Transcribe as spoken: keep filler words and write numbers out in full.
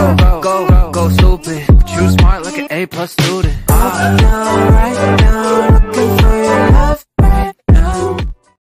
go, go, go stupid. But you smart like an A plus student. Up, down, right, down